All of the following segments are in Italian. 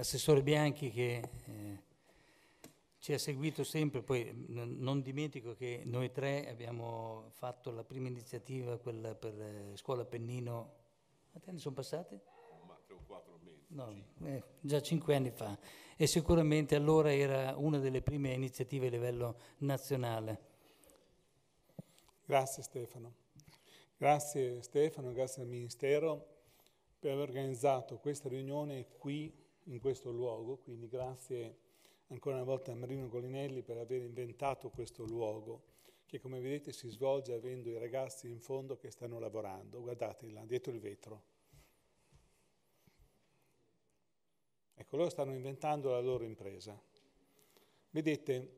Assessore Bianchi che ci ha seguito sempre, poi non dimentico che noi tre abbiamo fatto la prima iniziativa, quella per Scuola Appennino. Quanti anni sono passati? Ma 3 o 4 mesi. No, già 5 anni fa, e sicuramente allora era una delle prime iniziative a livello nazionale. Grazie Stefano. Grazie Stefano, grazie al Ministero per aver organizzato questa riunione qui, in questo luogo, quindi grazie ancora una volta a Marino Colinelli per aver inventato questo luogo, che come vedete si svolge avendo i ragazzi in fondo che stanno lavorando. Guardate là, dietro il vetro. Ecco, loro stanno inventando la loro impresa. Vedete,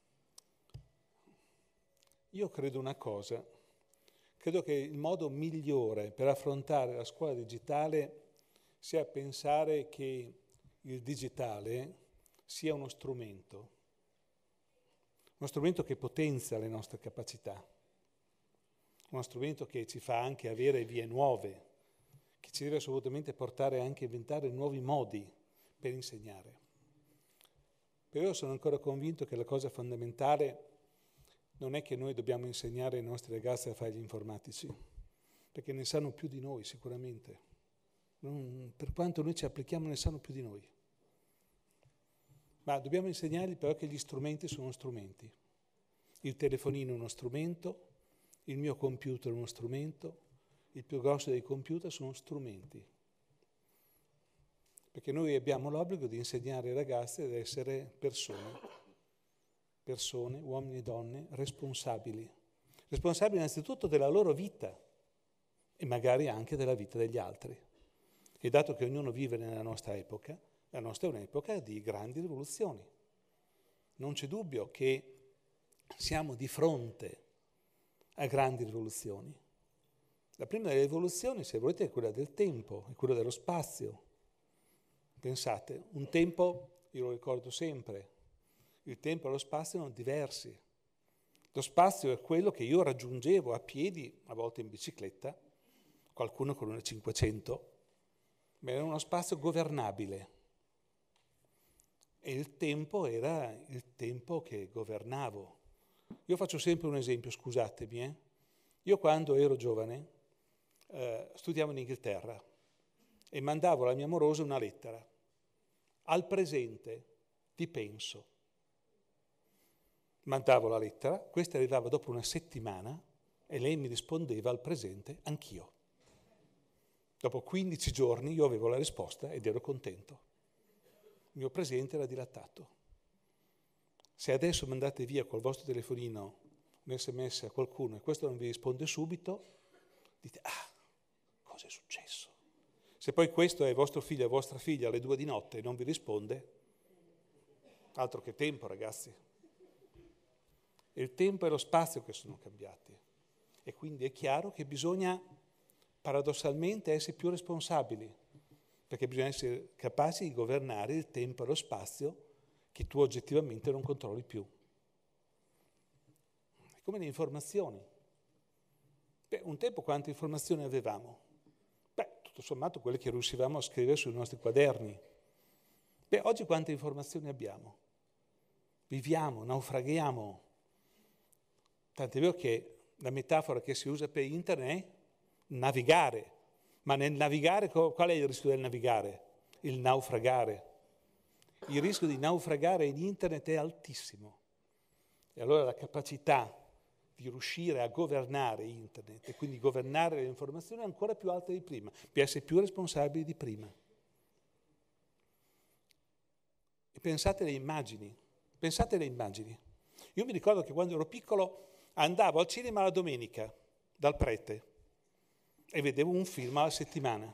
io credo una cosa, credo che il modo migliore per affrontare la scuola digitale sia pensare che il digitale sia uno strumento che potenzia le nostre capacità, uno strumento che ci fa anche avere vie nuove, che ci deve assolutamente portare anche a inventare nuovi modi per insegnare. Però io sono ancora convinto che la cosa fondamentale non è che noi dobbiamo insegnare ai nostri ragazzi a fare gli informatici, perché ne sanno più di noi sicuramente. Per quanto noi ci applichiamo ne sanno più di noi. Ma dobbiamo insegnargli però che gli strumenti sono strumenti. Il telefonino è uno strumento, il mio computer è uno strumento, il più grosso dei computer sono strumenti. Perché noi abbiamo l'obbligo di insegnare ai ragazzi ad essere persone, uomini e donne, responsabili innanzitutto della loro vita e magari anche della vita degli altri. E dato che ognuno vive nella nostra epoca, la nostra è un'epoca di grandi rivoluzioni. Non c'è dubbio che siamo di fronte a grandi rivoluzioni. La prima delle rivoluzioni, se volete, è quella del tempo, è quella dello spazio. Pensate, un tempo, io lo ricordo sempre, il tempo e lo spazio erano diversi. Lo spazio è quello che io raggiungevo a piedi, a volte in bicicletta, qualcuno con una 500, ma era uno spazio governabile. E il tempo era il tempo che governavo. Io faccio sempre un esempio, scusatemi. Io quando ero giovane studiavo in Inghilterra e mandavo alla mia amorosa una lettera. Al presente ti penso. Mandavo la lettera, questa arrivava dopo una settimana e lei mi rispondeva al presente anch'io. Dopo 15 giorni io avevo la risposta ed ero contento. Il mio presente era dilattato. Se adesso mandate via col vostro telefonino un SMS a qualcuno e questo non vi risponde subito, dite, cosa è successo? Se poi questo è vostro figlio e vostra figlia alle 2 di notte e non vi risponde, altro che tempo, ragazzi. Il tempo e lo spazio che sono cambiati. E quindi è chiaro che bisogna paradossalmente essere più responsabili, perché bisogna essere capaci di governare il tempo e lo spazio che tu oggettivamente non controlli più. È come le informazioni. Un tempo quante informazioni avevamo? Tutto sommato quelle che riuscivamo a scrivere sui nostri quaderni. Oggi quante informazioni abbiamo? Viviamo, naufraghiamo. Tant'è vero che la metafora che si usa per internet è navigare. Ma nel navigare, qual è il rischio del navigare? Il naufragare. Il rischio di naufragare in internet è altissimo. E allora la capacità di riuscire a governare internet e quindi governare le informazioni è ancora più alta di prima, per essere più responsabili di prima. E pensate alle immagini. Io mi ricordo che quando ero piccolo andavo al cinema la domenica dal prete e vedevo un film alla settimana.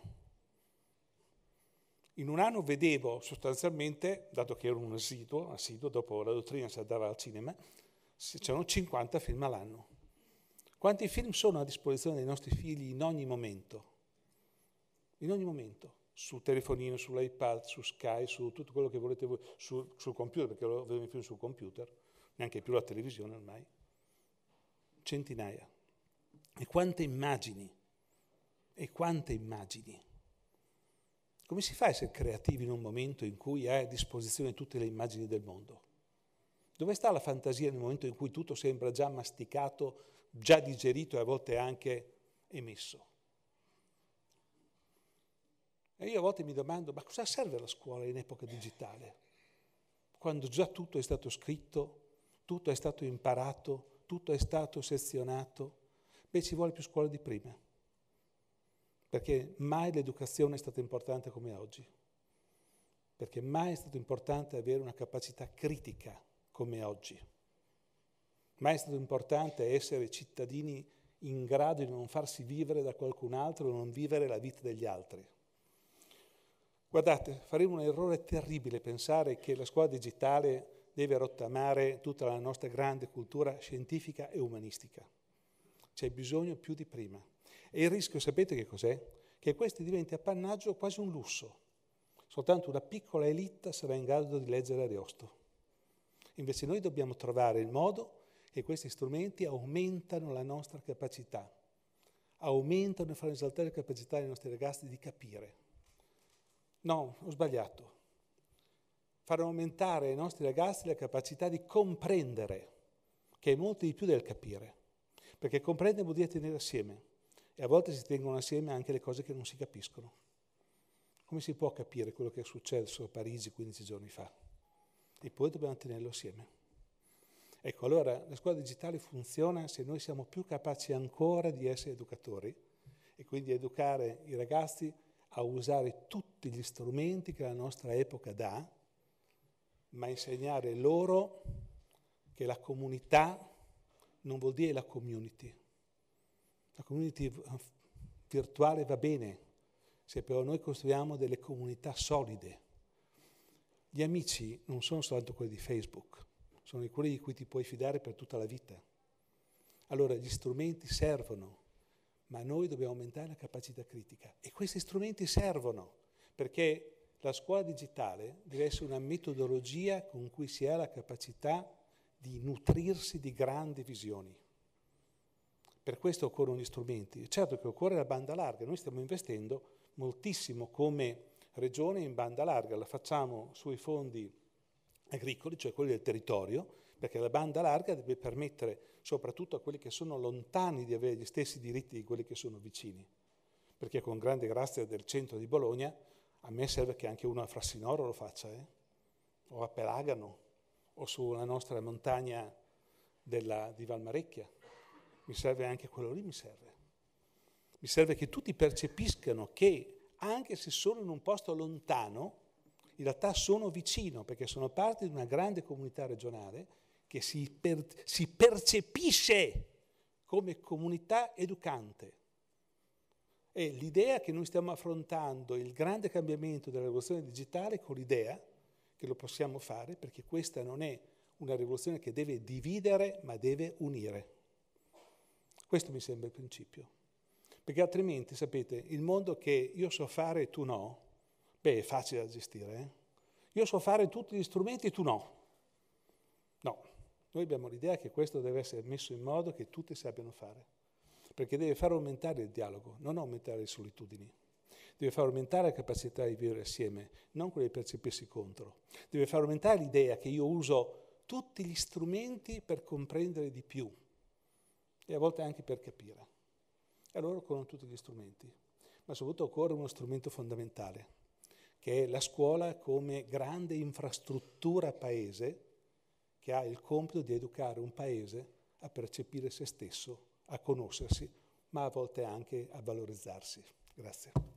In un anno vedevo sostanzialmente, dato che ero un assiduo, dopo la dottrina si andava al cinema, c'erano 50 film all'anno. Quanti film sono a disposizione dei nostri figli in ogni momento? In ogni momento. Sul telefonino, sull'iPad, su Sky, su tutto quello che volete voi, sul computer, perché lo vedo più sul computer, neanche più la televisione ormai. Centinaia. E quante immagini. Come si fa a essere creativi in un momento in cui hai a disposizione tutte le immagini del mondo? Dove sta la fantasia nel momento in cui tutto sembra già masticato, già digerito e a volte anche emesso? E io a volte mi domando, ma cosa serve la scuola in epoca digitale? Quando già tutto è stato scritto, tutto è stato imparato, tutto è stato sezionato. Beh, ci vuole più scuola di prima. Perché mai l'educazione è stata importante come oggi. Perché mai è stato importante avere una capacità critica come oggi. Mai è stato importante essere cittadini in grado di non farsi vivere da qualcun altro e non vivere la vita degli altri. Guardate, faremo un errore terribile pensare che la scuola digitale deve rottamare tutta la nostra grande cultura scientifica e umanistica. C'è bisogno più di prima. E il rischio, sapete che cos'è? Che questo diventi appannaggio quasi un lusso. Soltanto una piccola elite sarà in grado di leggere Ariosto. Invece noi dobbiamo trovare il modo che questi strumenti aumentano la nostra capacità, aumentano e fanno esaltare la capacità dei nostri ragazzi di capire. No, ho sbagliato. Far aumentare ai nostri ragazzi la capacità di comprendere, che è molto di più del capire. Perché comprendere vuol dire tenere assieme. E a volte si tengono assieme anche le cose che non si capiscono. Come si può capire quello che è successo a Parigi 15 giorni fa? E poi dobbiamo tenerlo assieme. Ecco, allora la scuola digitale funziona se noi siamo più capaci ancora di essere educatori e quindi educare i ragazzi a usare tutti gli strumenti che la nostra epoca dà, ma insegnare loro che la comunità non vuol dire la community. La community virtuale va bene, se però noi costruiamo delle comunità solide. Gli amici non sono soltanto quelli di Facebook, sono quelli di cui ti puoi fidare per tutta la vita. Allora gli strumenti servono, ma noi dobbiamo aumentare la capacità critica. E questi strumenti servono, perché la scuola digitale deve essere una metodologia con cui si ha la capacità di nutrirsi di grandi visioni. Per questo occorrono gli strumenti. Certo che occorre la banda larga, noi stiamo investendo moltissimo come regione in banda larga, la facciamo sui fondi agricoli, cioè quelli del territorio, perché la banda larga deve permettere soprattutto a quelli che sono lontani di avere gli stessi diritti di quelli che sono vicini. Perché con grande grazia del centro di Bologna, a me serve che anche uno a Frassinoro lo faccia, o a Pelagano, o sulla nostra montagna di Valmarecchia. Mi serve anche quello lì, mi serve. Mi serve che tutti percepiscano che, anche se sono in un posto lontano, in realtà sono vicino, perché sono parte di una grande comunità regionale che si percepisce come comunità educante. E l'idea che noi stiamo affrontando il grande cambiamento della rivoluzione digitale con l'idea che lo possiamo fare, perché questa non è una rivoluzione che deve dividere, ma deve unire. Questo mi sembra il principio. Perché altrimenti, sapete, il mondo che io so fare e tu no, beh, è facile da gestire. Io so fare tutti gli strumenti e tu no. No, noi abbiamo l'idea che questo deve essere messo in modo che tutti sappiano fare. Perché deve far aumentare il dialogo, non aumentare le solitudini. Deve far aumentare la capacità di vivere assieme, non quella di percepirsi contro. Deve far aumentare l'idea che io uso tutti gli strumenti per comprendere di più e a volte anche per capire. E allora occorrono tutti gli strumenti, ma soprattutto occorre uno strumento fondamentale, che è la scuola come grande infrastruttura paese che ha il compito di educare un paese a percepire se stesso, a conoscersi, ma a volte anche a valorizzarsi. Grazie.